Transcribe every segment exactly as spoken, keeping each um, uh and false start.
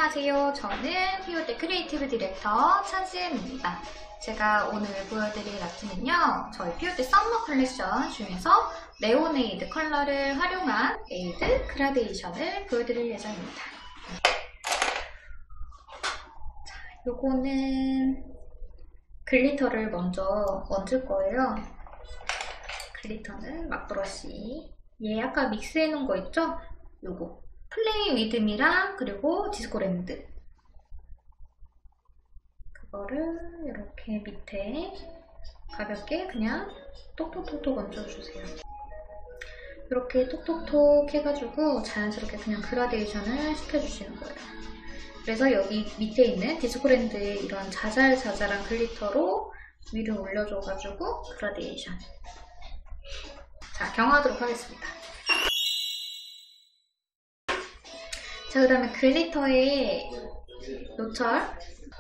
안녕하세요. 저는 피오데 크리에이티브 디렉터 차지은입니다. 제가 오늘 보여드릴 아트는요, 저희 피오데 썸머 컬렉션 중에서 레오네이드 컬러를 활용한 에이드 그라데이션을 보여드릴 예정입니다. 자, 요거는 글리터를 먼저 얹을 거예요. 글리터는 막브러쉬. 얘 아까 믹스해 놓은 거 있죠? 요거. 플레이 위드미랑 그리고 디스코랜드. 그거를 이렇게 밑에 가볍게 그냥 톡톡톡톡 얹어주세요. 이렇게 톡톡톡 해가지고 자연스럽게 그냥 그라데이션을 시켜주시는 거예요. 그래서 여기 밑에 있는 디스코랜드의 이런 자잘자잘한 글리터로 위로 올려줘가지고 그라데이션. 자, 경화하도록 하겠습니다. 자, 그 다음에 글리터의 요철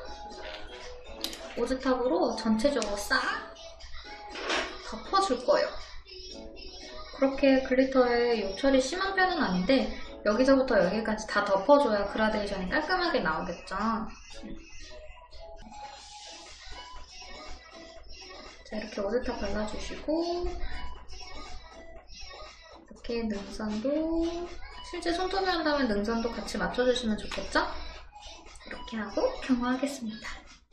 오즈탑으로 전체적으로 싹 덮어줄 거예요. 그렇게 글리터의 요철이 심한 편은 아닌데 여기서부터 여기까지 다 덮어줘야 그라데이션이 깔끔하게 나오겠죠. 자, 이렇게 오즈탑 발라주시고 이렇게 능선도 실제 손톱을 한다면 능선도 같이 맞춰주시면 좋겠죠? 이렇게 하고 경화하겠습니다.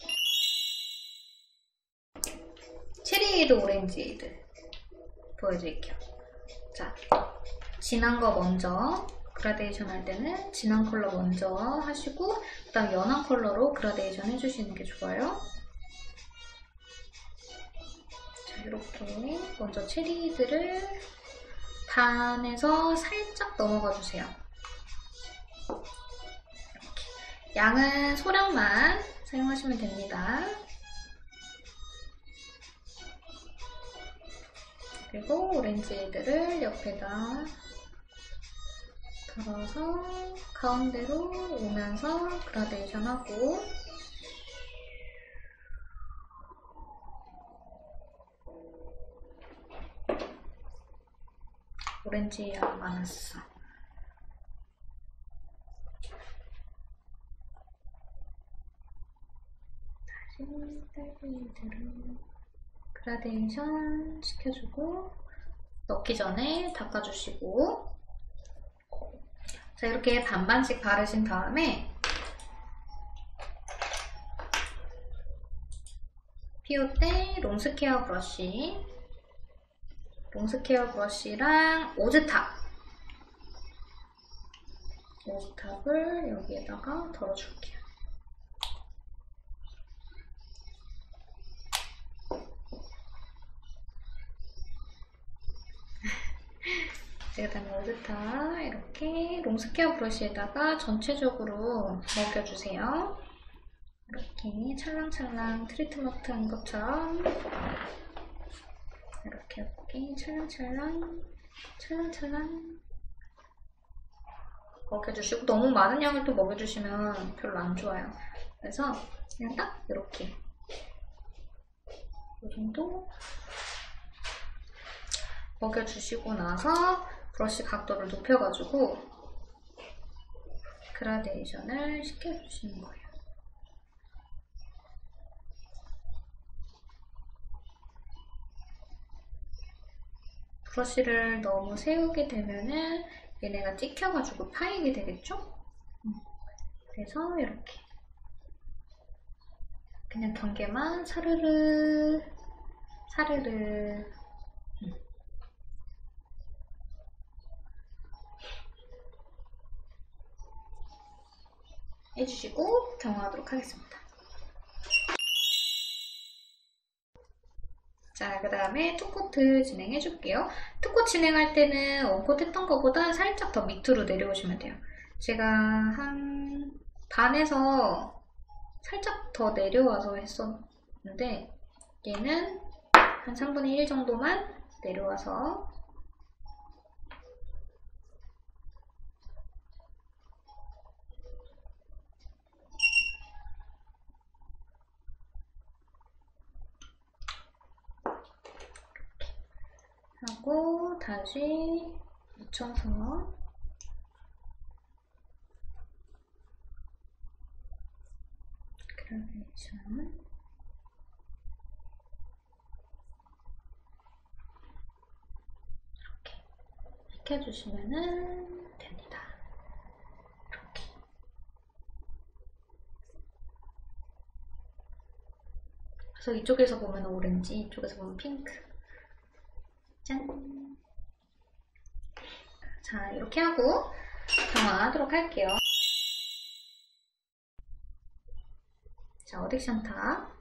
체리에이드 오렌지에이드 보여드릴게요. 자, 진한 거 먼저 그라데이션 할 때는 진한 컬러 먼저 하시고 그 다음 연한 컬러로 그라데이션 해주시는 게 좋아요. 자, 이렇게 먼저 체리에이드를 반에서 살짝 넘어가 주세요. 이렇게. 양은 소량만 사용하시면 됩니다. 그리고 오렌지들을 옆에다 덜어서 가운데로 오면서 그라데이션 하고 오렌지 양 많았어. 다시 딸기들을 그라데이션 시켜주고 넣기 전에 닦아주시고 자, 이렇게 반반씩 바르신 다음에 피오데 롱스케어 브러쉬 롱스케어 브러쉬랑 오즈탑 오즈탑을 여기에다가 덜어줄게요. 그 다음에 오즈탑 이렇게 롱스케어 브러쉬에다가 전체적으로 먹여주세요. 이렇게 찰랑찰랑 트리트먼트 한 것처럼 이렇게 이렇게 찰랑찰랑 찰랑찰랑 먹여주시고 너무 많은 양을 또 먹여주시면 별로 안 좋아요. 그래서 그냥 딱 이렇게 이 정도 먹여주시고 나서 브러쉬 각도를 높여가지고 그라데이션을 시켜주시는 거예요. 브러쉬를 너무 세우게 되면은 얘네가 찍혀가지고 파이게 되겠죠? 그래서 이렇게 그냥 경계만 사르르 사르르 해주시고 경화하도록 하겠습니다. 자, 그 다음에 투코트 진행해줄게요. 투코 진행할 때는 원코트 했던 것보다 살짝 더 밑으로 내려오시면 돼요. 제가 한 반에서 살짝 더 내려와서 했었는데 얘는 한 삼분의 일 정도만 내려와서 하고 다시 묻혀서 그레이션. 이렇게 익혀주시면 됩니다. 이렇게. 그래서 이쪽에서 보면 오렌지, 이쪽에서 보면 핑크. 짠! 자, 이렇게 하고 강화하도록 할게요. 자, 어딕션 탑.